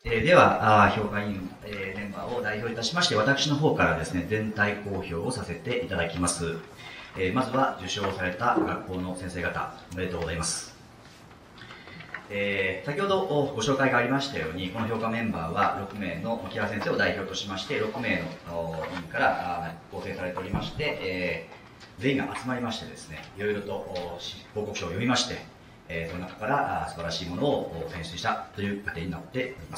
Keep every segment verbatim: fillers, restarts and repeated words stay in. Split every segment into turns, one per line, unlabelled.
えー、では、あ評価委員、えー、メンバーを代表いたしまして、私の方からですね、全体公表をさせていただきます。えー、まずは受賞された学校の先生方、おめでとうございます。えー、先ほどご紹介がありましたように、この評価メンバーはろくめいの木原先生を代表としまして、ろくめいの委員から構成されておりまして、えー、全員が集まりましてですね、いろいろと報告書を読みまして、えー、その中から素晴らしいものを選出したという過程になっております。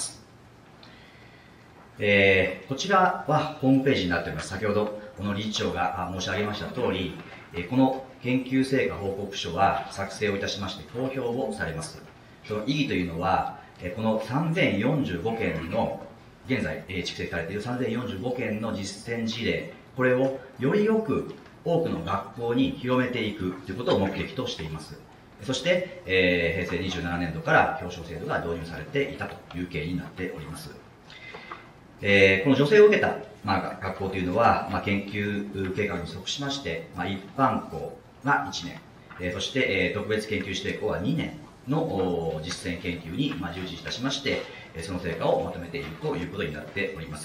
えー、こちらはホームページになっております。先ほどこの理事長が申し上げました通り、この研究成果報告書は作成をいたしまして公表をされます。その意義というのは、このさんぜんよんじゅうごけんの現在蓄積されているさんぜんよんじゅうごけんの実践事例、これをよりよく多くの学校に広めていくということを目的としています。そして、えー、平成にじゅうななねんどから表彰制度が導入されていたという経緯になっております。えー、この助成を受けた、まあ、学校というのは、まあ、研究計画に即しまして、まあ、一般校がいちねん、えー、そして、えー、特別研究指定校はにねんの実践研究に、まあ、従事いたしまして、その成果をまとめているということになっております。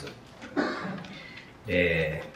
え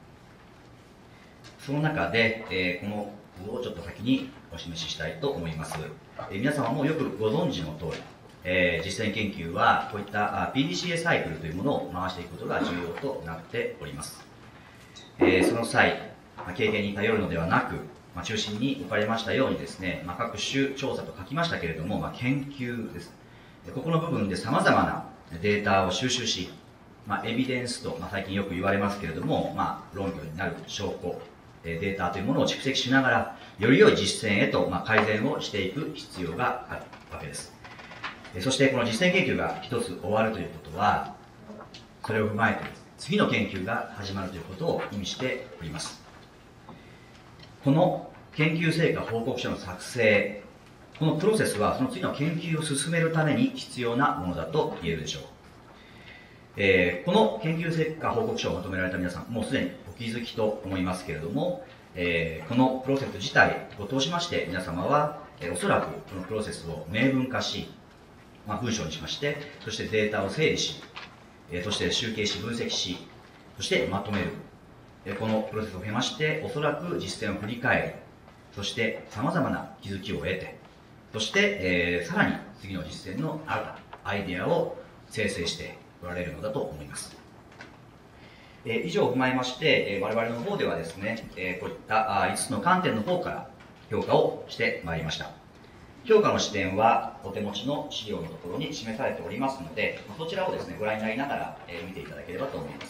ー、その中で、えー、この図をちょっと先にお示ししたいと思います。えー、皆様もよくご存知の通り、えー、実践研究はこういった ピーディーシーエー サイクルというものを回していくことが重要となっております。えー、その際、経験に頼るのではなく、まあ、中心に置かれましたようにですね、まあ、各種調査と書きましたけれども、まあ、研究です。ここの部分で様々なデータを収集し、まあ、エビデンスと、まあ、最近よく言われますけれども、まあ、論拠になる証拠、データというものを蓄積しながら、より良い実践へと、まあ、改善をしていく必要があるわけです。そしてこの実践研究が一つ終わるということは、それを踏まえて次の研究が始まるということを意味しております。この研究成果報告書の作成、このプロセスはその次の研究を進めるために必要なものだと言えるでしょう。えー、この研究成果報告書をまとめられた皆さん、もうすでにお気づきと思いますけれども、えー、このプロセス自体を通しまして皆様は、えー、おそらくこのプロセスを明文化し、まあ、文章にしまして、そしてデータを整理し、えー、そして集計し、分析し、そしてまとめる。えー、このプロセスを経まして、おそらく実践を振り返り、そして様々な気づきを得て、そして、えー、さらに次の実践の新たなアイデアを生成しておられるのだと思います。えー、以上を踏まえまして、えー、我々の方ではですね、えー、こういったあいつつの観点の方から評価をしてまいりました。評価の視点はお手持ちの資料のところに示されておりますので、そちらをですね、ご覧になりながら、えー、見ていただければと思います。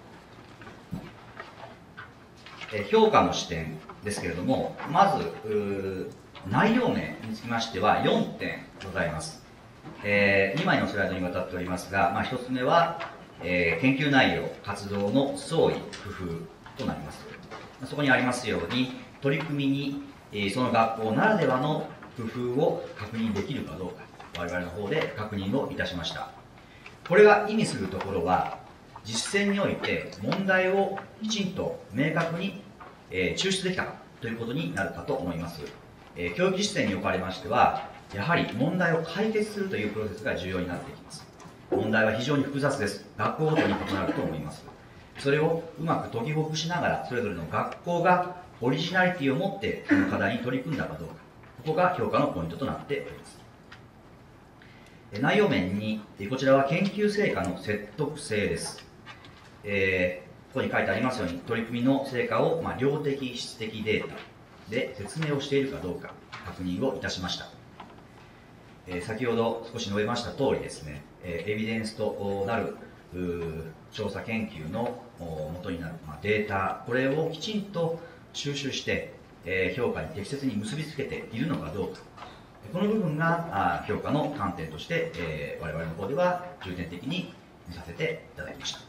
えー、評価の視点ですけれども、まず、内容面につきましてはよんてんございます。えー、にまいのスライドにわたっておりますが、まあ、ひとつめは、えー、研究内容、活動の創意、工夫となります。そこにありますように、取り組みに、えー、その学校ならではの工夫を確認できるかどうか、我々の方で確認をいたしました。これが意味するところは、実践において問題をきちんと明確に、えー、抽出できたかということになるかと思います。えー、教育実践におかれましては、やはり問題を解決するというプロセスが重要になってきます。問題は非常に複雑です。学校ごとに異なると思います。それをうまく解きほぐしながら、それぞれの学校がオリジナリティを持ってその課題に取り組んだかどうか、ここが評価のポイントとなっております。内容面に、こちらは研究成果の説得性です。えー、ここに書いてありますように、取り組みの成果を、まあ、量的、質的データで説明をしているかどうか、確認をいたしました。えー、先ほど少し述べました通りですね、えー、エビデンスとなる調査研究の元になる、まあ、データ、これをきちんと収集して、えー、評価に適切に結びつけているのかどうか、この部分が評価の観点として、えー、我々の方では重点的に見させていただきました。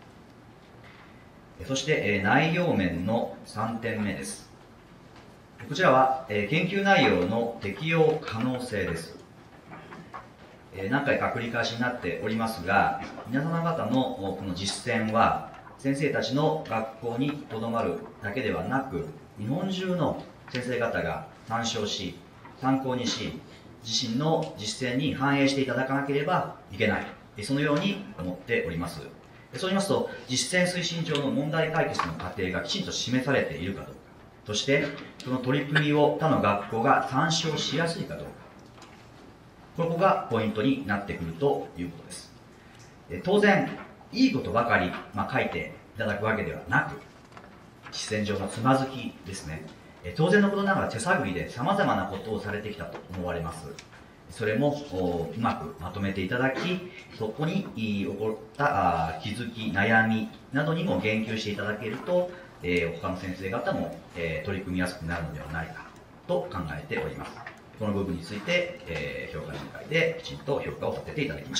そして、えー、内容面のさんてんめです。こちらは、えー、研究内容の適用可能性です。えー、何回か繰り返しになっておりますが、皆様方のこの実践は、先生たちの学校にとどまるだけではなく、日本中の先生方が参照し、参考にし、自身の実践に反映していただかなければいけない。 そのように思っております。そうしますと、実践推進上の問題解決の過程がきちんと示されているかどうか、そして、その取り組みを他の学校が参照しやすいかどうか、ここがポイントになってくるということです。当然、いいことばかり、まあ、書いていただくわけではなく、実践上のつまずきですね。当然のことながら手探りで様々なことをされてきたと思われます。それもうまくまとめていただき、そこに起こった気づき、悩みなどにも言及していただけると、えー、他の先生方も、えー、取り組みやすくなるのではないかと考えております。この部分について、えー、評価委員会できちんと評価をさせていただきました。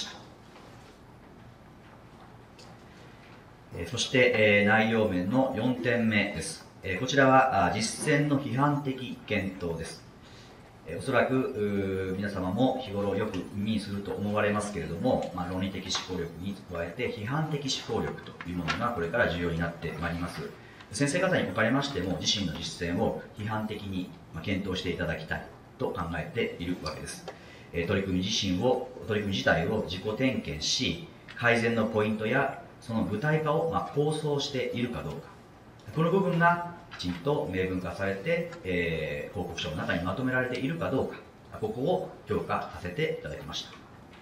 えー、そして、えー、内容面のよんてんめです。えー、こちらは実践の批判的検討です。おそらく皆様も日頃よく耳にすると思われますけれども、まあ、論理的思考力に加えて批判的思考力というものがこれから重要になってまいります。先生方におかれましても自身の実践を批判的に検討していただきたいと考えているわけです。取り組み自身を、取り組み自体を自己点検し、改善のポイントやその具体化をまあ構想しているかどうか、この部分がきちんと明文化されて、えー、報告書の中にまとめられているかどうか、ここを評価させていただきました。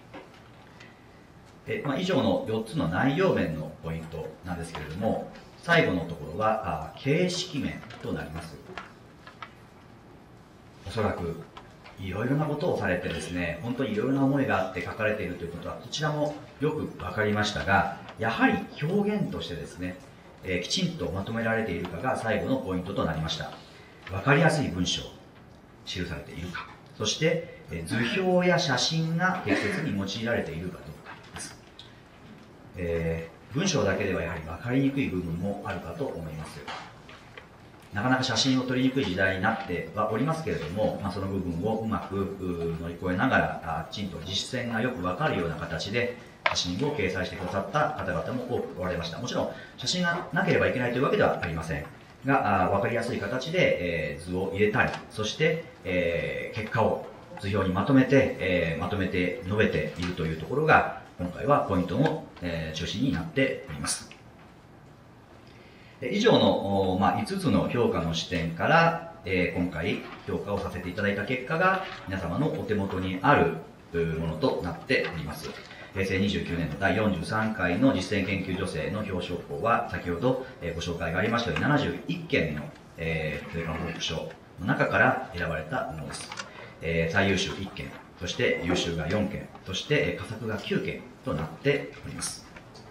えまあ、以上のよっつの内容面のポイントなんですけれども、最後のところはあ形式面となります。おそらくいろいろなことをされてですね、本当にいろいろな思いがあって書かれているということはこちらもよく分かりましたが、やはり表現としてですね、えー、きちんとまとめられているかが最後のポイントとなりました。分かりやすい文章記されているか、そして、えー、図表や写真が適切に用いられているかどうかです。えー、文章だけではやはり分かりにくい部分もあるかと思います。なかなか写真を撮りにくい時代になってはおりますけれども、まあ、その部分をうまく乗り越えながら、きちんと実践がよく分かるような形で写真を掲載してくださった方々も多くおられました。もちろん写真がなければいけないというわけではありませんが、分かりやすい形で、えー、図を入れたり、そして、えー、結果を図表にまとめて、えー、まとめて述べているというところが今回はポイントの、えー、中心になっております。以上の、まあ、いつつの評価の視点から、えー、今回評価をさせていただいた結果が皆様のお手元にあるものとなっております。へいせいにじゅうきゅうねんのだいよんじゅうさんかいの実践研究助成の表彰校は先ほどご紹介がありましたようにななじゅういっけんの、えー、成果報告書の中から選ばれたものです。えー、最優秀いっけん、そして優秀がよんけん、そして佳作がきゅうけんとなっております。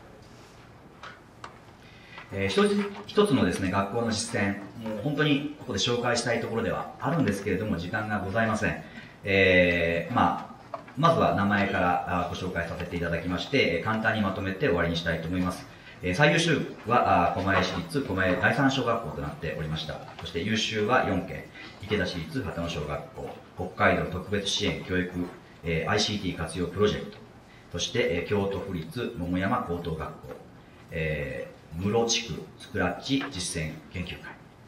えー、一つ一つのですね、学校の実践、もう本当にここで紹介したいところではあるんですけれども、時間がございません。えー、まあ、まずは名前からご紹介させていただきまして、簡単にまとめて終わりにしたいと思います。えー、最優秀は狛江市立狛江第三小学校となっておりました。そして優秀はよんけん、池田市立旗野小学校、北海道特別支援教育、えー、アイシーティー 活用プロジェクト、そして、えー、京都府立桃山高等学校、えー室地区スクラッチ実践研究会、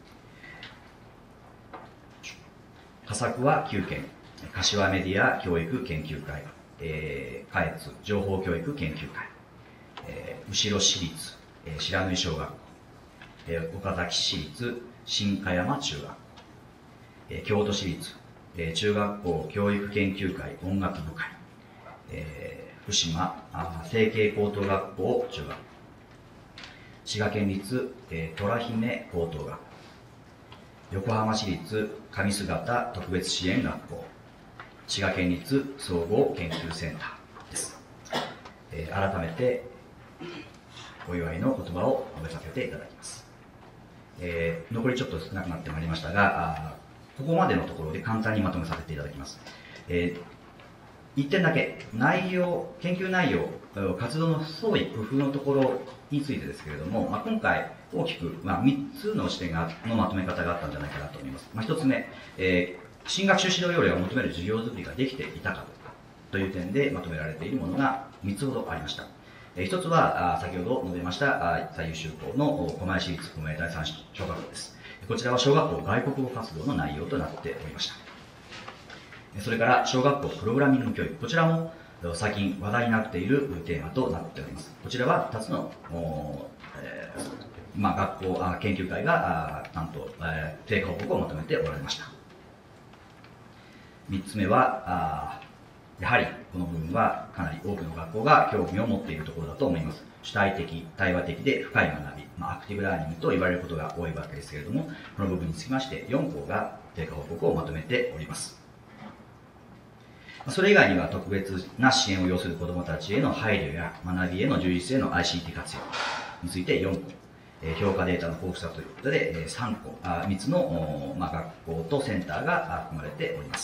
佳作はきゅうけん、柏メディア教育研究会、えー、下越情報教育研究会、えー、後ろ市立、えー、白縫小学校、えー、岡崎市立新香山中学校、えー、京都市立、えー、中学校教育研究会音楽部会、えー、福島成蹊高等学校中学校、滋賀県立、えー、虎姫高等学校、横浜市立上姿特別支援学校、滋賀県立総合研究センターです。えー、改めてお祝いの言葉を述べさせていただきます。えー、残りちょっと少なくなってまいりましたが、ここまでのところで簡単にまとめさせていただきます。えー、いってんだけ、内容、研究内容、活動の創意工夫のところについてですけれども、まあ、今回大きく、まあ、みっつの視点がのまとめ方があったんじゃないかなと思います。まあ、ひとつめ、えー、新学習指導要領が求める授業づくりができていたかどうかという点でまとめられているものがみっつほどありました。えー、ひとつはあ先ほど述べました最優秀校の狛江市立狛江第三小学校です。こちらは小学校外国語活動の内容となっておりました。それから小学校プログラミング教育、こちらも最近話題になっているテーマとなっております。こちらはふたつの、えーまあ、学校あ研究会があ担当、えー、成果報告をまとめておられました。みっつめはあやはりこの部分はかなり多くの学校が興味を持っているところだと思います。主体的、対話的で深い学び、まあ、アクティブラーニングと言われることが多いわけですけれども、この部分につきましてよん校が成果報告をまとめております。それ以外には特別な支援を要する子どもたちへの配慮や学びへの充実への アイシーティー 活用についてよん校、評価データの豊富さということでさん校、みっつの、まあ、学校とセンターが含まれております。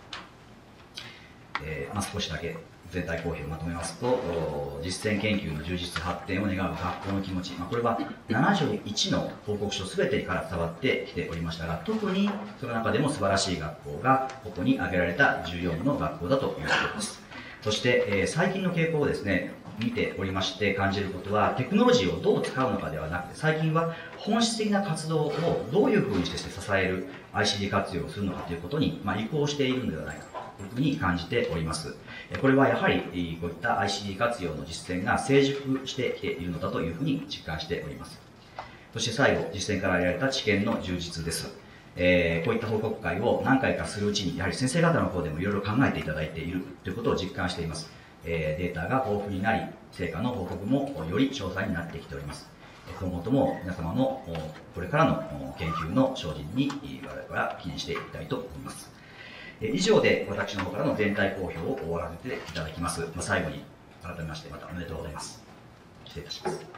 えーまあ、少しだけ全体公表をまとめますと、実践研究の充実発展を願う学校の気持ち、まあ、これはななじゅういちの報告書すべてから伝わってきておりましたが、特にその中でも素晴らしい学校がここに挙げられたじゅうよんの学校だということです。そして、えー、最近の傾向をですね見ておりまして感じることは、テクノロジーをどう使うのかではなくて、最近は本質的な活動をどういうふうにして支える アイシーティー 活用をするのかということに、まあ、移行しているのではないかというふうに感じております。これはやはりこういった アイシーティー 活用の実践が成熟してきているのだというふうに実感しております。そして最後、実践から得られた知見の充実です。えー、こういった報告会を何回かするうちに、やはり先生方の方でもいろいろ考えていただいているということを実感しています。えー、データが豊富になり、成果の報告もより詳細になってきております。今後とも皆様のこれからの研究の精進に我々は記念していきたいと思います。以上で私の方からの全体公表を終わらせていただきます。最後に改めましてまたおめでとうございます。失礼いたします。